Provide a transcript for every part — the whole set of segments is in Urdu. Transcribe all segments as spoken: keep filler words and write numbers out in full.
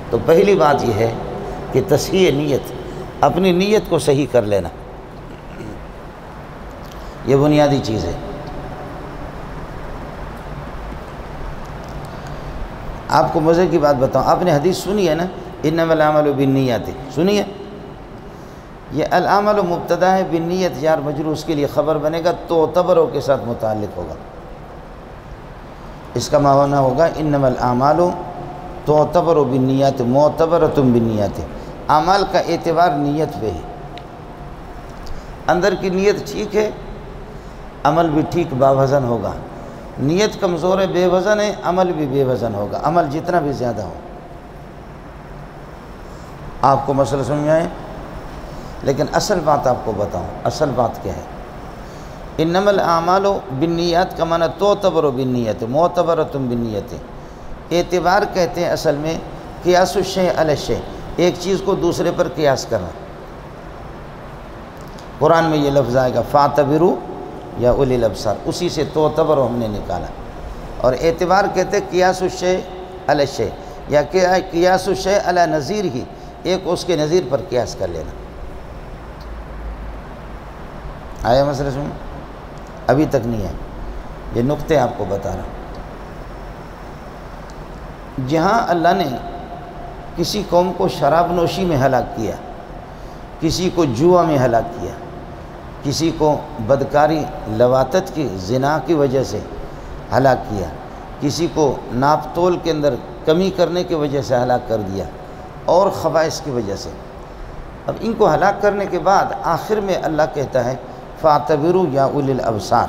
تو پہلی بات یہ ہے کہ تصحیح نیت، اپنی نیت کو صحیح کر لینا، یہ بنیادی چیز ہے۔ آپ کو مزے کی بات بتاؤں، آپ نے حدیث سنی ہے نا، انما الاعمال بالنیات، سنی ہے؟ یہ الاعمال مبتدا ہے، بالنیت جار مجرور اس کے لیے خبر بنے گا، تو تبرو کے ساتھ متعلق ہوگا۔ اس کا معنی ہوگا انما الاعمال تعتبر بالنیات معتبرۃ بالنیات، اعمال کا اعتبار نیت پہ ہے۔ اندر کی نیت ٹھیک ہے، عمل بھی ٹھیک باوزن ہوگا۔ نیت کمزور ہے، بے وزن ہے، عمل بھی بے وزن ہوگا، عمل جتنا بھی زیادہ ہو۔ آپ کو مسئلہ سمجھ آئے؟ لیکن اصل بات آپ کو بتاؤں، اصل بات کیا ہے؟ انما الاعمال بالنیات کا معنی تعتبر بالنیات معتبرۃ بالنیات، اعتبار کہتے ہیں اصل میں قیاس الشیء علی الشیء، ایک چیز کو دوسرے پر قیاس کرنا۔ قرآن میں یہ لفظ آئے گا فاعتبروا یا اولی الابصار، اسی سے تعتبر ہم نے نکالا۔ اور اعتبار کہتے ہیں قیاس الشیء علی الشیء، یا قیاس الشیء علی نظیر ہی، ایک اس کے نظیر پر قیاس کر لینا۔ آیا مسئلہ سمجھ؟ ابھی تک نہیں ہے، یہ نقطے آپ کو بتا رہا ہوں۔ جہاں اللہ نے کسی قوم کو شراب نوشی میں ہلاک کیا، کسی کو جوا میں ہلاک کیا، کسی کو بدکاری لواطت کی زنا کی وجہ سے ہلاک کیا، کسی کو ناپ تول کے اندر کمی کرنے کی وجہ سے ہلاک کر دیا، اور خبائث کی وجہ سے، اب ان کو ہلاک کرنے کے بعد آخر میں اللہ کہتا ہے فاعتبروا یا اولی الابصار،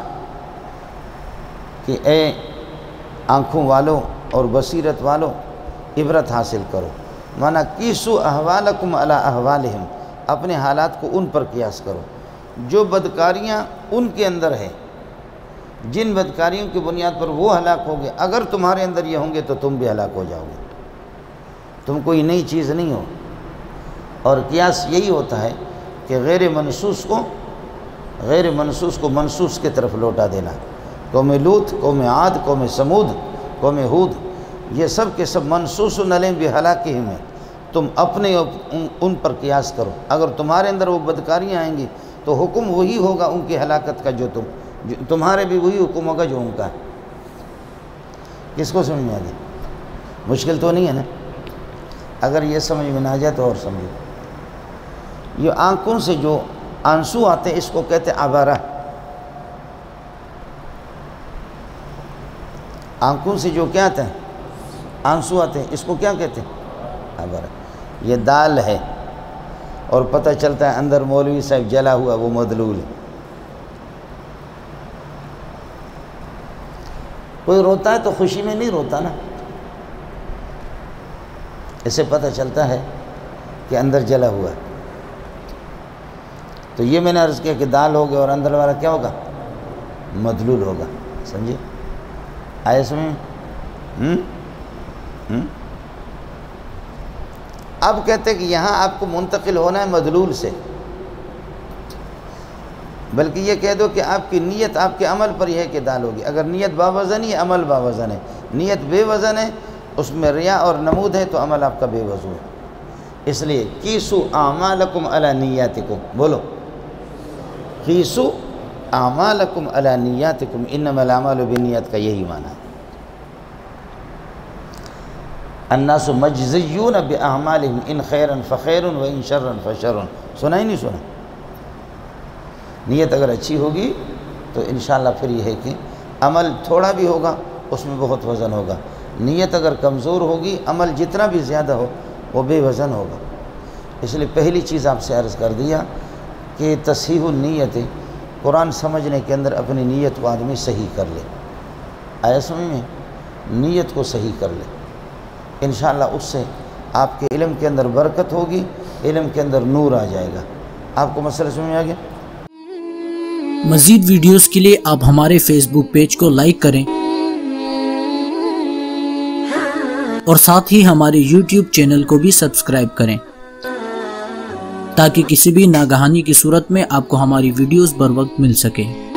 کہ اے آنکھوں والوں اور بصیرت والوں عبرت حاصل کرو، مانا قیسوا احوالکم علی احوالہم، اپنے حالات کو ان پر قیاس کرو۔ جو بدکاریاں ان کے اندر ہے، جن بدکاریوں کی بنیاد پر وہ ہلاک ہو گئے، اگر تمہارے اندر یہ ہوں گے تو تم بھی ہلاک ہو جاؤ گے، تم کوئی نئی چیز نہیں ہو۔ اور قیاس یہی ہوتا ہے کہ غیر منصوص کو غیر منصوص کو منصوص کی طرف لوٹا دینا۔ قوم لوط، قوم عاد، قوم سمود، قوم ہود، یہ سب کے سب منصوص علیہم بہلاکہم ہیں، تم اپنے ان پر قیاس کرو۔ اگر تمہارے اندر وہ بدکاریاں آئیں گی تو حکم وہی ہوگا ان کی ہلاکت کا، جو تم جو تمہارے بھی وہی حکم ہوگا جو ان کا ہے۔ کس کو سمجھ میں آ گئی؟ مشکل تو نہیں ہے نا؟ اگر یہ سمجھ میں نہ آ جائے تو اور سمجھو۔ یہ آنکھوں سے جو آنسو آتے ہیں اس کو کہتے ہیں عبارہ۔ آنکھوں سے جو کیا آتا ہے؟ آنسو آتے ہیں، اس کو کیا کہتے ہیں؟ عبارہ۔ یہ دال ہے اور پتہ چلتا ہے اندر مولوی صاحب جلا ہوا، وہ مدلول ہے۔ کوئی روتا ہے تو خوشی میں نہیں روتا نا، اسے پتہ چلتا ہے کہ اندر جلا ہوا ہے۔ تو یہ میں نے عرض کیا کہ دال ہوگا اور اندر والا کیا ہوگا؟ مدلول ہوگا، سمجھے؟ آئے سمجھ؟ ہم ہم اب کہتے ہیں کہ یہاں آپ کو منتقل ہونا ہے مدلول سے، بلکہ یہ کہہ دو کہ آپ کی نیت آپ کے عمل پر یہ ہے کہ دال ہوگی۔ اگر نیت باوزن ہے، عمل باوزن ہے۔ نیت بے وزن ہے، اس میں ریا اور نمود ہے، تو عمل آپ کا بے وضو ہے۔ اس لیے قیسوا اعمالکم علی نیاتکم، بولو قیسوا اعمالکم علی نیاتکم انما الاعمال بالنیات کا یہی معنی ہے۔ الناس مجزیون باعمالہم ان خیرا فخیر و ان شرا فشر، سنا ہی نہیں سنا؟ نیت اگر اچھی ہوگی تو انشاءاللہ پھر یہ ہے کہ عمل تھوڑا بھی ہوگا اس میں بہت وزن ہوگا، نیت اگر کمزور ہوگی عمل جتنا بھی زیادہ ہو وہ بے وزن ہوگا۔ اس لیے پہلی چیز آپ سے عرض کر دیا کہ تصحیح النیت، قرآن سمجھنے کے اندر اپنی نیت کو آدمی صحیح کر لے۔ آیا سمجھ میں؟ نیت کو صحیح کر لے، انشاءاللہ اس سے آپ کے علم کے اندر برکت ہوگی، علم کے اندر نور آ جائے گا۔ آپ کو مسئلہ سمجھ آ گیا؟ مزید ویڈیوز کے لیے آپ ہمارے فیس بک پیج کو لائک کریں اور ساتھ ہی ہمارے یوٹیوب چینل کو بھی سبسکرائب کریں تاکہ کسی بھی ناگہانی کی صورت میں آپ کو ہماری ویڈیوز بر وقت مل سکے۔